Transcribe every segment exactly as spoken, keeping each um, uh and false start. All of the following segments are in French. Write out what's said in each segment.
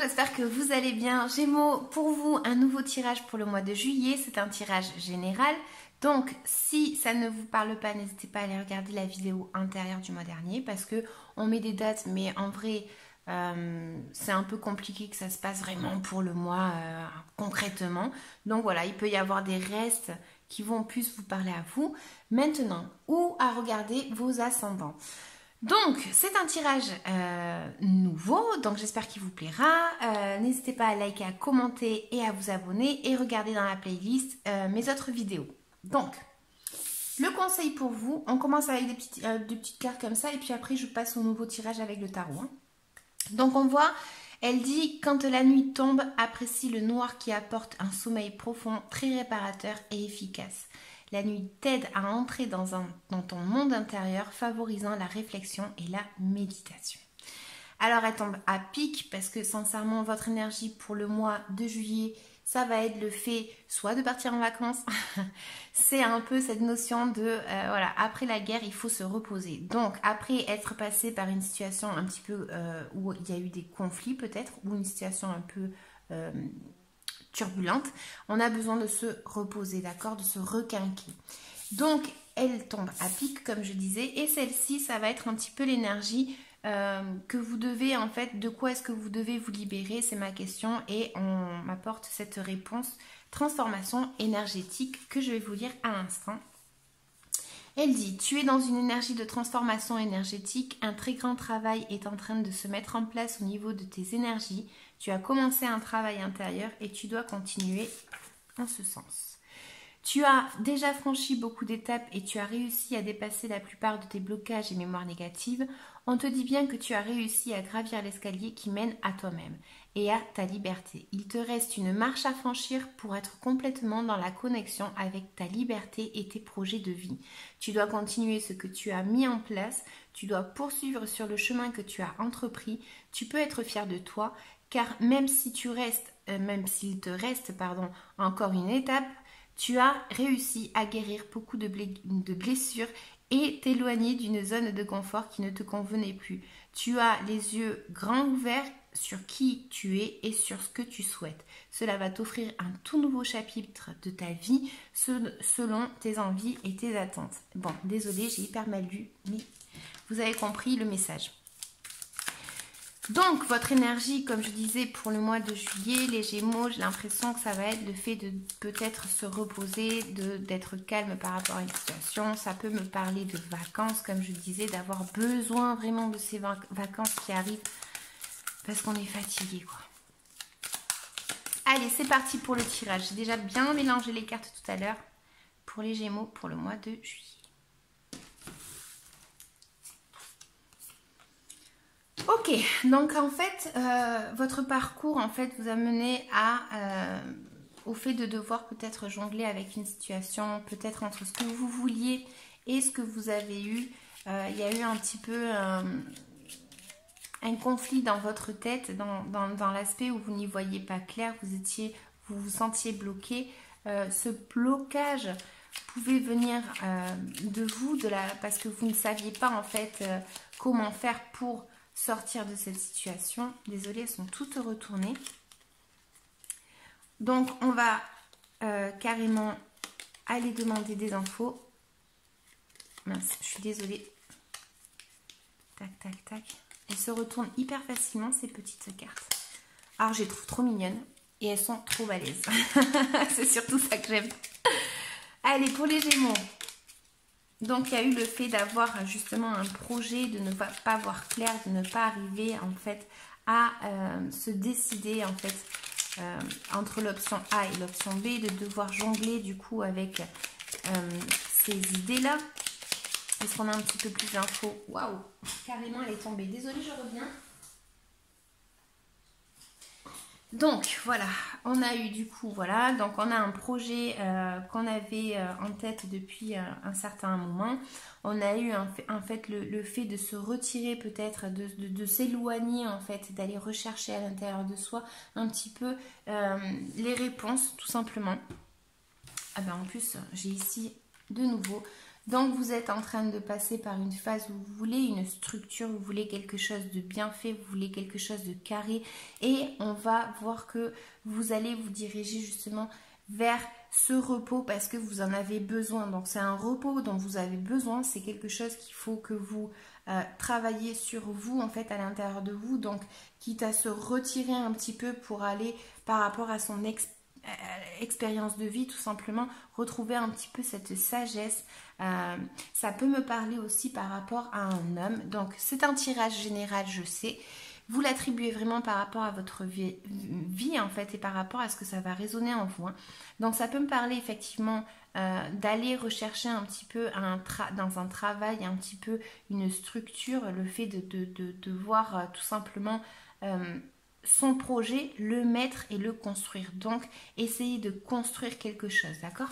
monde, j'espère que vous allez bien. Gémeaux, pour vous, un nouveau tirage pour le mois de juillet. C'est un tirage général. Donc, si ça ne vous parle pas, n'hésitez pas à aller regarder la vidéo intérieure du mois dernier parce que on met des dates, mais en vrai, euh, c'est un peu compliqué que ça se passe vraiment pour le mois euh, concrètement. Donc voilà, il peut y avoir des restes qui vont plus vous parler à vous maintenant ou à regarder vos ascendants. Donc, c'est un tirage euh, nouveau, donc j'espère qu'il vous plaira. Euh, N'hésitez pas à liker, à commenter et à vous abonner et regarder dans la playlist euh, mes autres vidéos. Donc, le conseil pour vous, on commence avec des petites, euh, des petites cartes comme ça et puis après je passe au nouveau tirage avec le tarot. Hein. Donc on voit, elle dit « Quand la nuit tombe, apprécie le noir qui apporte un sommeil profond, très réparateur et efficace. » La nuit t'aide à entrer dans, un, dans ton monde intérieur, favorisant la réflexion et la méditation. Alors elle tombe à pic parce que sincèrement, votre énergie pour le mois de juillet, ça va être le fait soit de partir en vacances, c'est un peu cette notion de, euh, voilà, après la guerre, il faut se reposer. Donc après être passé par une situation un petit peu euh, où il y a eu des conflits peut-être, ou une situation un peu... Euh, turbulente, on a besoin de se reposer, d'accord, de se requinquer. Donc, elle tombe à pic, comme je disais, et celle-ci, ça va être un petit peu l'énergie euh, que vous devez, en fait, de quoi est-ce que vous devez vous libérer, c'est ma question, et on m'apporte cette réponse, transformation énergétique, que je vais vous lire à l'instant. Elle dit, tu es dans une énergie de transformation énergétique, un très grand travail est en train de se mettre en place au niveau de tes énergies, tu as commencé un travail intérieur et tu dois continuer en ce sens. Tu as déjà franchi beaucoup d'étapes et tu as réussi à dépasser la plupart de tes blocages et mémoires négatives. On te dit bien que tu as réussi à gravir l'escalier qui mène à toi-même et à ta liberté. Il te reste une marche à franchir pour être complètement dans la connexion avec ta liberté et tes projets de vie. Tu dois continuer ce que tu as mis en place, tu dois poursuivre sur le chemin que tu as entrepris. Tu peux être fier de toi car même si tu restes, euh, même s'il te reste, pardon, encore une étape, tu as réussi à guérir beaucoup de, de blessures et t'éloigner d'une zone de confort qui ne te convenait plus. Tu as les yeux grands ouverts sur qui tu es et sur ce que tu souhaites. Cela va t'offrir un tout nouveau chapitre de ta vie selon tes envies et tes attentes. Bon, désolée, j'ai hyper mal lu, mais vous avez compris le message. Donc, votre énergie, comme je disais, pour le mois de juillet, les Gémeaux, j'ai l'impression que ça va être le fait de peut-être se reposer, d'être calme par rapport à une situation. Ça peut me parler de vacances, comme je disais, d'avoir besoin vraiment de ces vacances qui arrivent parce qu'on est fatigué, quoi. Allez, c'est parti pour le tirage. J'ai déjà bien mélangé les cartes tout à l'heure pour les Gémeaux pour le mois de juillet. Ok, donc en fait, euh, votre parcours en fait vous a mené à, euh, au fait de devoir peut-être jongler avec une situation, peut-être entre ce que vous vouliez et ce que vous avez eu. Euh, il y a eu un petit peu euh, un conflit dans votre tête, dans, dans, dans l'aspect où vous n'y voyez pas clair, vous étiez, vous vous sentiez bloqué. Euh, ce blocage pouvait venir euh, de vous, de la, parce que vous ne saviez pas en fait euh, comment faire pour sortir de cette situation. Désolée, elles sont toutes retournées. Donc, on va euh, carrément aller demander des infos. Mince, je suis désolée. Tac, tac, tac. Elles se retournent hyper facilement, ces petites cartes. Alors, je les trouve trop mignonnes et elles sont trop balèzes. C'est surtout ça que j'aime. Allez, pour les Gémeaux. Donc, il y a eu le fait d'avoir justement un projet, de ne pas voir clair, de ne pas arriver en fait à euh, se décider en fait euh, entre l'option A et l'option B, de devoir jongler du coup avec euh, ces idées-là. Est-ce qu'on a un petit peu plus d'infos? Waouh, carrément elle est tombée. Désolée, je reviens. Donc voilà, on a eu du coup, voilà, donc on a un projet euh, qu'on avait euh, en tête depuis euh, un certain moment. On a eu en fait, en fait le, le fait de se retirer peut-être, de, de, de s'éloigner en fait, d'aller rechercher à l'intérieur de soi un petit peu euh, les réponses tout simplement. Ah ben en plus j'ai ici de nouveau Donc vous êtes en train de passer par une phase où vous voulez une structure, vous voulez quelque chose de bien fait, vous voulez quelque chose de carré, et on va voir que vous allez vous diriger justement vers ce repos parce que vous en avez besoin. Donc c'est un repos dont vous avez besoin, c'est quelque chose qu'il faut que vous euh, travaillez sur vous en fait à l'intérieur de vous, donc quitte à se retirer un petit peu pour aller par rapport à son expérience expérience de vie, tout simplement retrouver un petit peu cette sagesse. Euh, ça peut me parler aussi par rapport à un homme. Donc c'est un tirage général, je sais, vous l'attribuez vraiment par rapport à votre vie, vie en fait, et par rapport à ce que ça va résonner en vous, hein. Donc ça peut me parler effectivement euh, d'aller rechercher un petit peu un tra dans un travail un petit peu une structure, le fait de, de, de, de voir euh, tout simplement euh, son projet, le mettre et le construire. Donc, essayez de construire quelque chose, d'accord?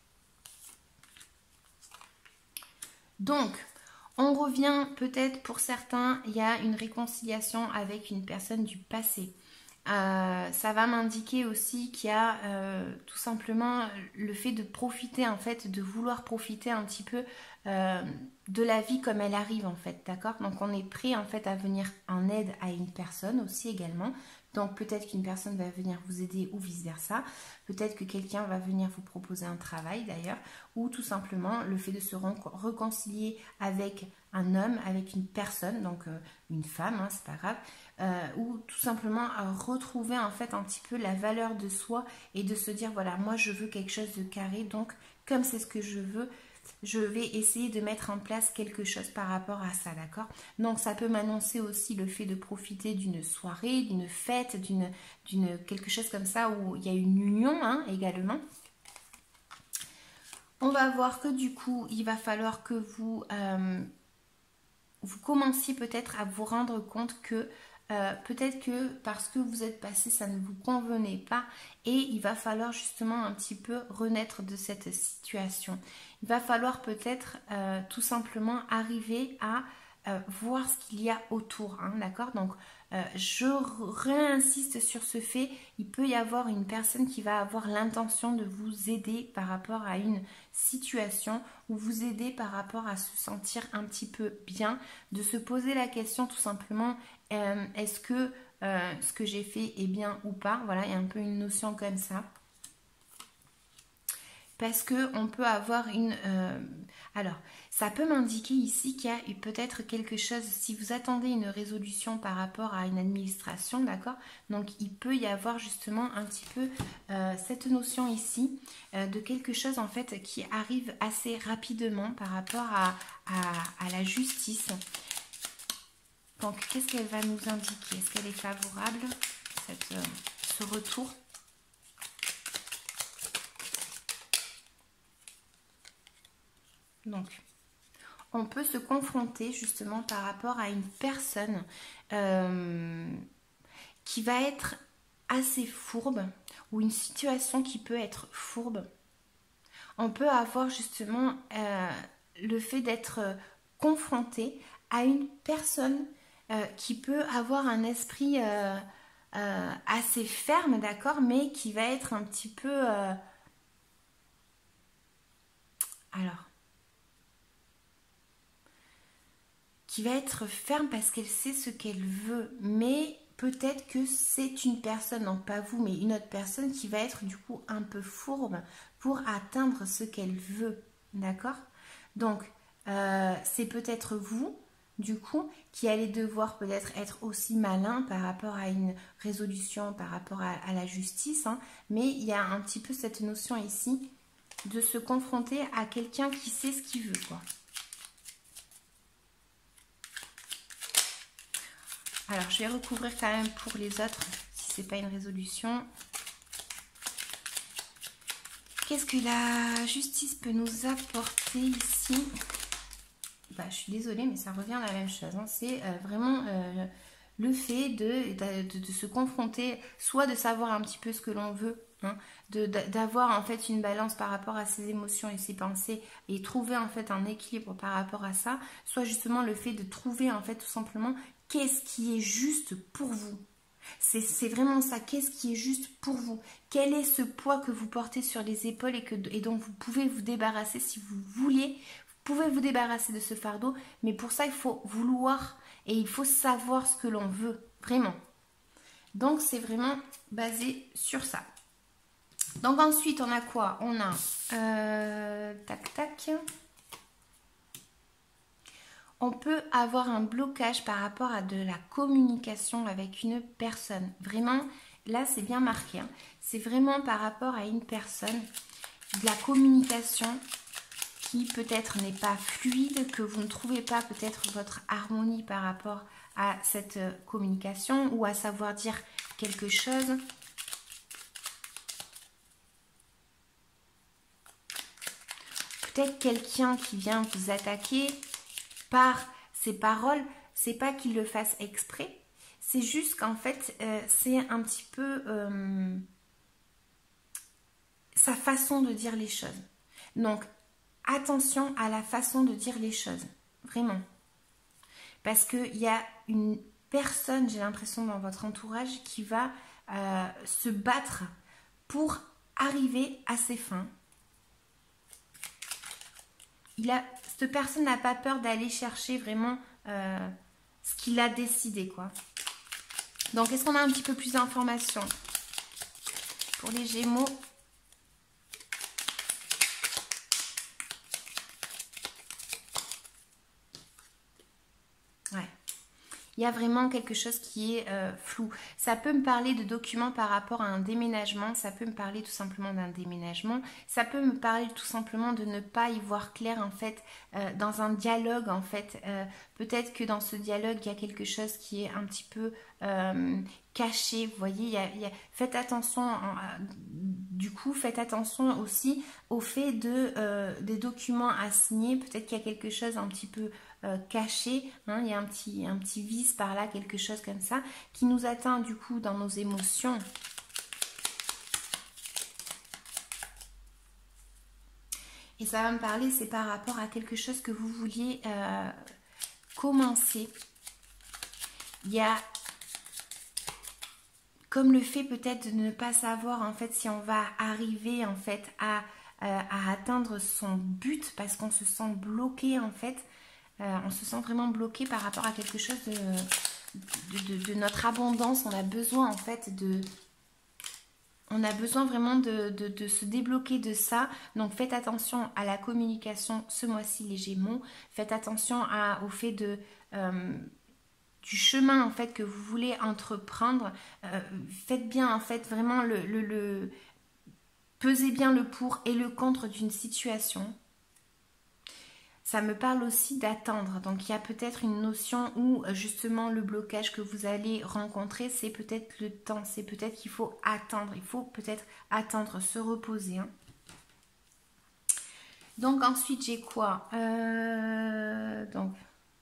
Donc, on revient peut-être pour certains, il y a une réconciliation avec une personne du passé. Euh, ça va m'indiquer aussi qu'il y a euh, tout simplement le fait de profiter en fait, de vouloir profiter un petit peu euh, de la vie comme elle arrive en fait, d'accord? Donc on est prêt en fait à venir en aide à une personne aussi également. Donc peut-être qu'une personne va venir vous aider ou vice versa. Peut-être que quelqu'un va venir vous proposer un travail d'ailleurs, ou tout simplement le fait de se réconcilier avec un homme, avec une personne, donc euh, une femme, hein, c'est pas grave, euh, ou tout simplement à retrouver en fait un petit peu la valeur de soi et de se dire voilà, moi je veux quelque chose de carré, donc comme c'est ce que je veux, je vais essayer de mettre en place quelque chose par rapport à ça, d'accord? Donc ça peut m'annoncer aussi le fait de profiter d'une soirée, d'une fête, d'une, d'une quelque chose comme ça où il y a une union, hein, également. On va voir que du coup, il va falloir que vous, euh, vous commenciez peut-être à vous rendre compte que Euh, peut-être que parce que vous êtes passé, ça ne vous convenait pas, et il va falloir justement un petit peu renaître de cette situation. Il va falloir peut-être euh, tout simplement arriver à euh, voir ce qu'il y a autour, hein, d'accord? Donc euh, je réinsiste sur ce fait, il peut y avoir une personne qui va avoir l'intention de vous aider par rapport à une situation, ou vous aider par rapport à se sentir un petit peu bien, de se poser la question tout simplement, euh, est-ce que euh, ce que j'ai fait est bien ou pas? Voilà, il y a un peu une notion comme ça. Parce qu'on peut avoir une... Euh, alors, ça peut m'indiquer ici qu'il y a peut-être quelque chose, si vous attendez une résolution par rapport à une administration, d'accord? Donc, il peut y avoir justement un petit peu euh, cette notion ici euh, de quelque chose en fait qui arrive assez rapidement par rapport à, à, à la justice. Donc, qu'est-ce qu'elle va nous indiquer? Est-ce qu'elle est favorable, cette, euh, ce retour? Donc, on peut se confronter justement par rapport à une personne euh, qui va être assez fourbe, ou une situation qui peut être fourbe. On peut avoir justement euh, le fait d'être confronté à une personne euh, qui peut avoir un esprit euh, euh, assez ferme, d'accord, mais qui va être un petit peu... Euh... Alors... qui va être ferme parce qu'elle sait ce qu'elle veut, mais peut-être que c'est une personne, non pas vous, mais une autre personne qui va être du coup un peu fourbe pour atteindre ce qu'elle veut, d'accord? Donc, euh, c'est peut-être vous, du coup, qui allez devoir peut-être être aussi malin par rapport à une résolution, par rapport à, à la justice, hein, mais il y a un petit peu cette notion ici de se confronter à quelqu'un qui sait ce qu'il veut, quoi. Alors, je vais recouvrir quand même pour les autres, si ce n'est pas une résolution. Qu'est-ce que la justice peut nous apporter ici? Bah, je suis désolée, mais ça revient à la même chose, hein. C'est euh, vraiment euh, le fait de, de, de se confronter, soit de savoir un petit peu ce que l'on veut, hein, d'avoir en fait une balance par rapport à ses émotions et ses pensées, et trouver en fait un équilibre par rapport à ça, soit justement le fait de trouver en fait tout simplement qu'est-ce qui est juste pour vous. C'est vraiment ça, qu'est-ce qui est juste pour vous? Quel est ce poids que vous portez sur les épaules et, que, et dont vous pouvez vous débarrasser si vous voulez pouvez vous débarrasser de ce fardeau, mais pour ça, il faut vouloir et il faut savoir ce que l'on veut, vraiment. Donc, c'est vraiment basé sur ça. Donc, ensuite, on a quoi? On a... Euh, tac, tac. On peut avoir un blocage par rapport à de la communication avec une personne. Vraiment, là, c'est bien marqué. Hein. C'est vraiment par rapport à une personne, de la communication qui peut-être n'est pas fluide, que vous ne trouvez pas peut-être votre harmonie par rapport à cette communication ou à savoir dire quelque chose. Peut-être quelqu'un qui vient vous attaquer par ses paroles, c'est pas qu'il le fasse exprès, c'est juste qu'en fait, euh, c'est un petit peu euh, sa façon de dire les choses. Donc, attention à la façon de dire les choses, vraiment. Parce qu'il y a une personne, j'ai l'impression, dans votre entourage qui va euh, se battre pour arriver à ses fins. Il a, cette personne n'a pas peur d'aller chercher vraiment euh, ce qu'il a décidé, quoi. Donc, est-ce qu'on a un petit peu plus d'informations pour les Gémeaux? Ouais. Il y a vraiment quelque chose qui est euh, flou. Ça peut me parler de documents par rapport à un déménagement. Ça peut me parler tout simplement d'un déménagement. Ça peut me parler tout simplement de ne pas y voir clair en fait euh, dans un dialogue en fait. Euh, Peut-être que dans ce dialogue il y a quelque chose qui est un petit peu euh, caché. Vous voyez, il y a, il y a... faites attention. En, du coup, faites attention aussi au fait de euh, des documents à signer. Peut-être qu'il y a quelque chose un petit peu Euh, caché, hein, il y a un petit, un petit vice par là, quelque chose comme ça, qui nous atteint du coup dans nos émotions. Et ça va me parler, c'est par rapport à quelque chose que vous vouliez euh, commencer. Il y a comme le fait peut-être de ne pas savoir en fait si on va arriver en fait à, euh, à atteindre son but parce qu'on se sent bloqué en fait. Euh, on se sent vraiment bloqué par rapport à quelque chose de, de, de, de notre abondance. On a besoin en fait de... On a besoin vraiment de, de, de se débloquer de ça. Donc faites attention à la communication ce mois-ci les Gémeaux. Faites attention à, au fait de... Euh, du chemin en fait que vous voulez entreprendre. Euh, faites bien en fait vraiment le, le, le... Pesez bien le pour et le contre d'une situation. Ça me parle aussi d'attendre. Donc, il y a peut-être une notion où, justement, le blocage que vous allez rencontrer, c'est peut-être le temps. C'est peut-être qu'il faut attendre. Il faut peut-être attendre, se reposer. Hein. Donc, ensuite, j'ai quoi euh, Donc,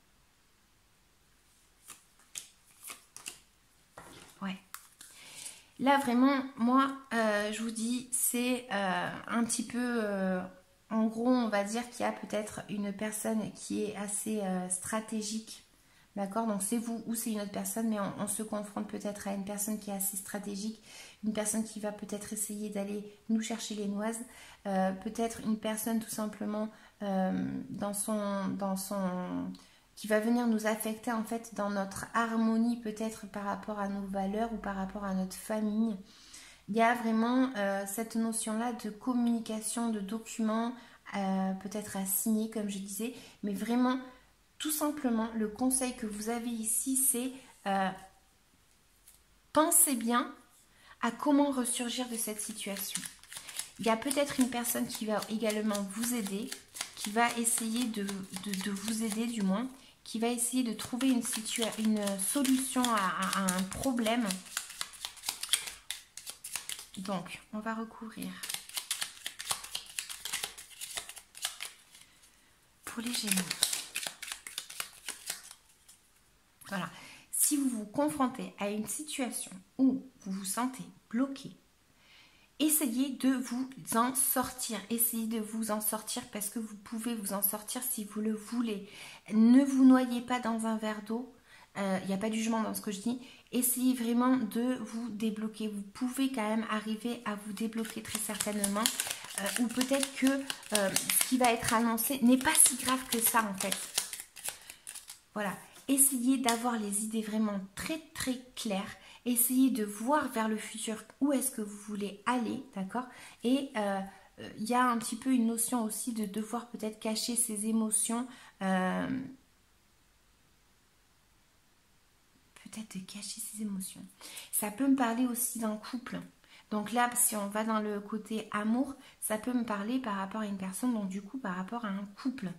ouais. Là, vraiment, moi, euh, je vous dis, c'est euh, un petit peu... Euh, En gros, on va dire qu'il y a peut-être une personne qui est assez euh, stratégique, d'accord? Donc c'est vous ou c'est une autre personne, mais on, on se confronte peut-être à une personne qui est assez stratégique, une personne qui va peut-être essayer d'aller nous chercher les noises, euh, peut-être une personne tout simplement euh, dans son, dans son, qui va venir nous affecter en fait dans notre harmonie peut-être par rapport à nos valeurs ou par rapport à notre famille. Il y a vraiment euh, cette notion-là de communication, de documents, euh, peut-être à signer, comme je disais. Mais vraiment, tout simplement, le conseil que vous avez ici, c'est euh, pensez bien à comment ressurgir de cette situation. Il y a peut-être une personne qui va également vous aider, qui va essayer de, de, de vous aider du moins, qui va essayer de trouver une, une solution à, à, à un problème. Donc, on va recouvrir pour les Gémeaux. Voilà. Si vous vous confrontez à une situation où vous vous sentez bloqué, essayez de vous en sortir. Essayez de vous en sortir parce que vous pouvez vous en sortir si vous le voulez. Ne vous noyez pas dans un verre d'eau. Il euh, n'y a pas de jugement dans ce que je dis. Essayez vraiment de vous débloquer. Vous pouvez quand même arriver à vous débloquer très certainement. euh, ou peut-être que euh, ce qui va être annoncé n'est pas si grave que ça en fait. Voilà, essayez d'avoir les idées vraiment très très claires. Essayez de voir vers le futur où est-ce que vous voulez aller, d'accord? Et euh, il y a un petit peu une notion aussi de devoir peut-être cacher ses émotions. Euh, peut-être de cacher ses émotions. Ça peut me parler aussi d'un couple. Donc là, si on va dans le côté amour, ça peut me parler par rapport à une personne, donc du coup par rapport à un couple.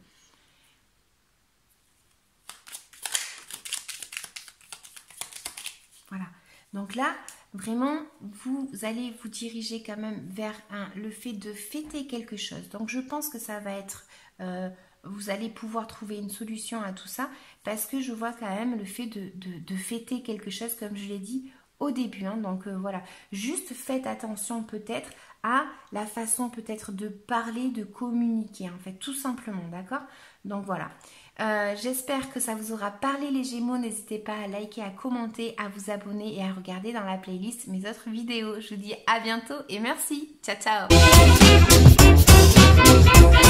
Voilà. Donc là, vraiment, vous allez vous diriger quand même vers un, le fait de fêter quelque chose. Donc je pense que ça va être... Euh, vous allez pouvoir trouver une solution à tout ça parce que je vois quand même le fait de, de, de fêter quelque chose, comme je l'ai dit au début. Hein. Donc euh, voilà, juste faites attention peut-être à la façon peut-être de parler, de communiquer, en fait, tout simplement, d'accord? Donc voilà. Euh, j'espère que ça vous aura parlé les Gémeaux. N'hésitez pas à liker, à commenter, à vous abonner et à regarder dans la playlist mes autres vidéos. Je vous dis à bientôt et merci. Ciao, ciao.